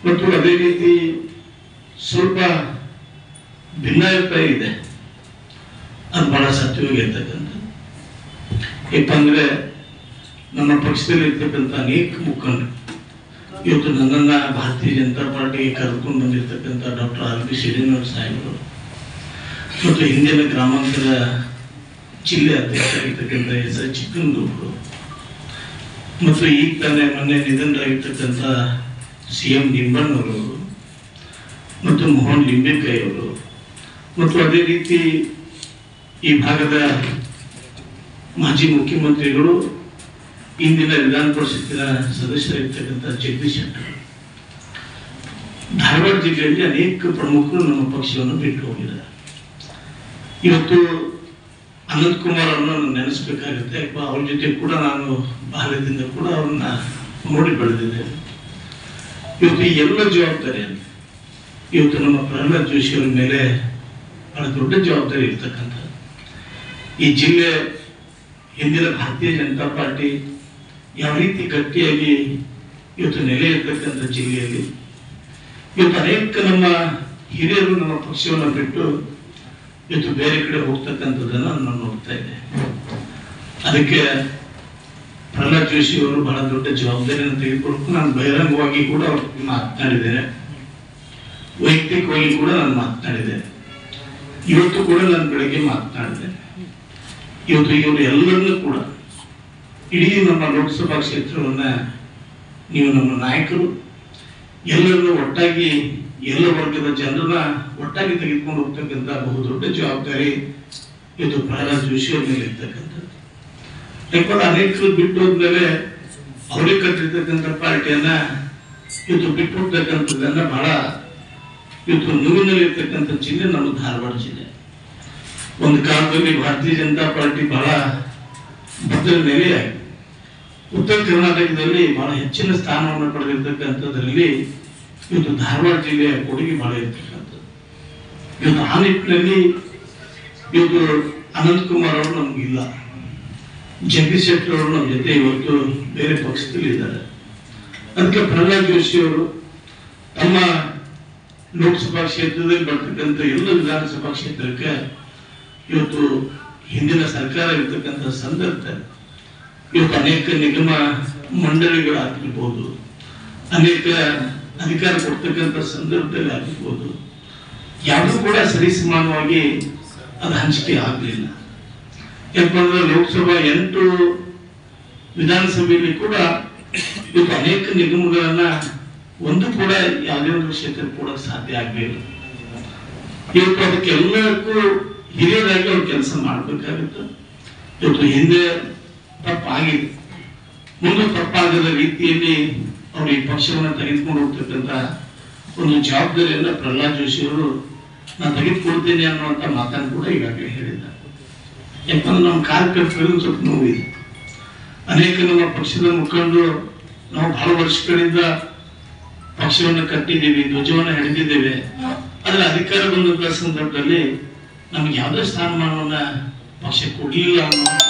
ಮತ್ತು ಅದೇ ರೀತಿ ಸ್ವಲ್ಪ ಭಿನ್ನಾಭಿಪ್ರಾಯ ಇದೆ, ಅದು ಬಹಳ ಸತ್ಯವಾಗಿರ್ತಕ್ಕಂಥ. ಯಾಕಂದ್ರೆ ನಮ್ಮ ಪಕ್ಷದಲ್ಲಿ ಇರ್ತಕ್ಕಂಥ ಅನೇಕ ಮುಖಂಡರು ಇವತ್ತು ನನ್ನನ್ನ ಭಾರತೀಯ ಜನತಾ ಪಾರ್ಟಿಗೆ ಕರೆದುಕೊಂಡು ಬಂದಿರತಕ್ಕಂಥ ಡಾಕ್ಟರ್ RB ಶ್ರೀನಿವಾಸ ಸಾಹೇಬರು ಮತ್ತು ಹಿಂದಿನ ಗ್ರಾಮಾಂತರ ಜಿಲ್ಲೆ ಅಧ್ಯಕ್ಷರಾಗಿರ್ತಕ್ಕಂಥ SR ಚಿಕ್ಕನಗೌಡರು ಮತ್ತು ಈಗ ತಾನೇ ಮೊನ್ನೆ ನಿಧನರಾಗಿರ್ತಕ್ಕಂಥ CM ನಿಂಬಣ್ಣವರು ಮತ್ತು ಮೋಹನ್ ಲಿಂಬೆಕಾಯಿ ಅವರು ಮತ್ತು ಅದೇ ರೀತಿ ಈ ಭಾಗದ ಮಾಜಿ ಮುಖ್ಯಮಂತ್ರಿಗಳು ಇಂದಿನ ವಿಧಾನ ಪರಿಷತ್ತಿನ ಸದಸ್ಯರಾಗಿರ್ತಕ್ಕಂಥ ಜಗದೀಶ್ ಶೆಟ್ಟರ್, ಧಾರವಾಡ ಜಿಲ್ಲೆಯಲ್ಲಿ ಅನೇಕ ಪ್ರಮುಖರು ನಮ್ಮ ಪಕ್ಷವನ್ನು ಬಿಟ್ಟು ಹೋಗಿದ್ದಾರೆ. ಇವತ್ತು ಅನಂತಕುಮಾರ್ ಅವರನ್ನು ನೆನೆಸ್ಬೇಕಾಗುತ್ತೆ. ಅವ್ರ ಜೊತೆ ಕೂಡ ನಾನು ಬಾಲ್ಯದಿಂದ ಕೂಡ ಅವ್ರನ್ನ ನೋಡಿ ಬೆಳೆದಿದ್ದೇನೆ. ಇವತ್ತು ಈ ಎಲ್ಲ ಜವಾಬ್ದಾರಿಯನ್ನು ಇವತ್ತು ನಮ್ಮ ಪ್ರಹ್ಲಾದ್ ಜೋಶಿ ಅವರ ಮೇಲೆ ಬಹಳ ದೊಡ್ಡ ಜವಾಬ್ದಾರಿ ಇರ್ತಕ್ಕಂಥ ಈ ಜಿಲ್ಲೆ ಹಿಂದಿನ ಭಾರತೀಯ ಜನತಾ ಪಾರ್ಟಿ ಯಾವ ರೀತಿ ಗಟ್ಟಿಯಾಗಿ ಇವತ್ತು ನೆಲೆ ಇರ್ತಕ್ಕಂಥ ಜಿಲ್ಲೆಯಲ್ಲಿ ಇವತ್ತು ಅನೇಕ ನಮ್ಮ ಹಿರಿಯರು ನಮ್ಮ ಪಕ್ಷವನ್ನು ಬಿಟ್ಟು ಇವತ್ತು ಬೇರೆ ಕಡೆ ಹೋಗ್ತಕ್ಕಂಥದ್ದನ್ನು ನಾನು ನೋಡ್ತಾ ಇದ್ದೆ. ಅದಕ್ಕೆ ಪ್ರಹ್ಲಾದ್ ಜೋಶಿ ಅವರು ಬಹಳ ದೊಡ್ಡ ಜವಾಬ್ದಾರಿಯನ್ನು ತೆಗೆದುಕೊಂಡು ನಾನು ಬಹಿರಂಗವಾಗಿ ಕೂಡ ಮಾತನಾಡಿದ್ದೇನೆ, ವೈಯಕ್ತಿಕವಾಗಿ ಕೂಡ ನಾನು ಮಾತನಾಡಿದ್ದೇನೆ. ಇವತ್ತು ಕೂಡ ನಾನು ಬೆಳಗ್ಗೆ ಮಾತನಾಡಿದ್ದೇನೆ. ಇವತ್ತು ಇವರು ಎಲ್ಲರನ್ನೂ ಕೂಡ ಇಡೀ ನಮ್ಮ ಲೋಕಸಭಾ ಕ್ಷೇತ್ರವನ್ನ ನೀವು ನಮ್ಮ ನಾಯಕರು ಎಲ್ಲರನ್ನೂ ಒಟ್ಟಾಗಿ ಎಲ್ಲ ವರ್ಗದ ಜನರನ್ನ ಒಟ್ಟಾಗಿ ತೆಗೆದುಕೊಂಡು ಹೋಗ್ತಕ್ಕಂಥ ಬಹುದೊಡ್ಡ ಜವಾಬ್ದಾರಿ ಇದು ಪ್ರಹ್ಲಾದ್ ಜೋಶಿ ಅವ್ರ ಮೇಲೆ ಇರ್ತಕ್ಕಂಥದ್ದು. ಯಾಕಂದ್ರೆ ಅನೇಕರು ಬಿಟ್ಟು ಹೋದ್ಮೇಲೆ ಅವರೇ ಕಟ್ಟಿರ್ತಕ್ಕಂಥ ಪಾರ್ಟಿಯನ್ನ ಇವತ್ತು ಬಿಟ್ಟು ಹೋಗ್ತಕ್ಕಂಥದ್ದನ್ನ ಬಹಳ ಇವತ್ತು ನೋವಿನಲ್ಲಿ ಇರ್ತಕ್ಕಂಥ ಜಿಲ್ಲೆ ನಮ್ಮ ಧಾರವಾಡ ಜಿಲ್ಲೆ. ಒಂದು ಕಾಲದಲ್ಲಿ ಭಾರತೀಯ ಜನತಾ ಪಾರ್ಟಿ ಬಹಳ ಭದ್ರ ನೆಲೆಯಾಗಿ ಉತ್ತರ ಕರ್ನಾಟಕದಲ್ಲಿ ಬಹಳ ಹೆಚ್ಚಿನ ಸ್ಥಾನವನ್ನು ಪಡೆದಿರ್ತಕ್ಕಂಥದ್ರಲ್ಲಿ ಇವತ್ತು ಧಾರವಾಡ ಜಿಲ್ಲೆಯ ಕೊಡುಗೆ ಬಹಳ ಇರ್ತಕ್ಕಂಥದ್ದು. ಇವತ್ತು ಆ ನಿಟ್ಟಿನಲ್ಲಿ ಇವತ್ತು ಅನಂತಕುಮಾರ್ ಅವರು ನಮಗಿಲ್ಲ, ಜಗದೀಶ್ ಶೆಟ್ಟರ್ ಅವರು ನಮ್ಮ ಜೊತೆ ಇವತ್ತು ಬೇರೆ ಪಕ್ಷದಲ್ಲಿ ಇದ್ದಾರೆ. ಅದಕ್ಕೆ ಪ್ರಹ್ಲಾದ್ ಜೋಶಿ ಅವರು ತಮ್ಮ ಲೋಕಸಭಾ ಕ್ಷೇತ್ರದಲ್ಲಿ ಬರ್ತಕ್ಕಂಥ ಎಲ್ಲ ವಿಧಾನಸಭಾ ಕ್ಷೇತ್ರಕ್ಕೆ ಇವತ್ತು ಹಿಂದಿನ ಸರ್ಕಾರ ಇರ್ತಕ್ಕಂಥ ಸಂದರ್ಭದಲ್ಲಿ ಇವತ್ತು ಅನೇಕ ನಿಗಮ ಮಂಡಳಿಗಳು ಆಗಿರ್ಬೋದು, ಅನೇಕ ಅಧಿಕಾರ ಕೊಡ್ತಕ್ಕಂಥ ಸಂದರ್ಭದಲ್ಲಿ ಆಗಿರ್ಬೋದು, ಯಾವುದೂ ಕೂಡ ಸರಿಸಮಾನವಾಗಿ ಅದು ಹಂಚಿಕೆ ಆಗಲಿಲ್ಲ. ಯಾಕಂದ್ರೆ ಲೋಕಸಭಾ 8 ವಿಧಾನಸಭೆಯಲ್ಲಿ ಕೂಡ ಇವತ್ತು ಅನೇಕ ನಿಗಮಗಳನ್ನ ಒಂದು ಕೂಡ ಯಾವುದೇ ಒಂದು ಕ್ಷೇತ್ರ ಕೂಡ ಸಾಧ್ಯ ಆಗಲಿಲ್ಲ. ಇವತ್ತು ಅದಕ್ಕೆಲ್ಲಕ್ಕೂ ಹಿರಿಯರಾಗಿ ಅವ್ರು ಕೆಲಸ ಮಾಡಬೇಕಾಗುತ್ತೆ. ಇವತ್ತು ಹಿಂದೆ ತಪ್ಪಾಗಿದೆ, ಮುಂದೆ ತಪ್ಪಾಗದ ರೀತಿಯಲ್ಲಿ ಅವರು ಈ ಪಕ್ಷವನ್ನು ತೆಗೆದುಕೊಂಡು ಹೋಗ್ತಕ್ಕಂಥ ಒಂದು ಜವಾಬ್ದಾರಿಯನ್ನ ಪ್ರಹ್ಲಾದ್ ಜೋಶಿ ಅವರು ನಾನು ತೆಗೆದುಕೊಳ್ತೇನೆ ಅನ್ನುವಂಥ ಮಾತನ್ನು ಕೂಡ ಈಗಾಗಲೇ ಹೇಳಿದ್ದಾರೆ. ಯಾಕಂದ್ರೆ ನಮ್ಮ ಕಾರ್ಯಕರ್ತರಲ್ಲಿ ಸ್ವಲ್ಪ ನೋವಿದೆ. ಅನೇಕ ನಮ್ಮ ಪಕ್ಷದ ಮುಖಂಡರು ನಾವು ಬಹಳ ವರ್ಷಗಳಿಂದ ಪಕ್ಷವನ್ನು ಕಟ್ಟಿದ್ದೀವಿ, ಧ್ವಜವನ್ನು ಹಿಡಿದಿದ್ದೇವೆ, ಆದ್ರೆ ಅಧಿಕಾರ ಬಂದಂತ ಸಂದರ್ಭದಲ್ಲಿ ನಮ್ಗೆ ಯಾವುದೇ ಸ್ಥಾನಮಾನವನ್ನ ಪಕ್ಷ ಕೊಡಲಿಲ್ಲ ಅನ್ನೋ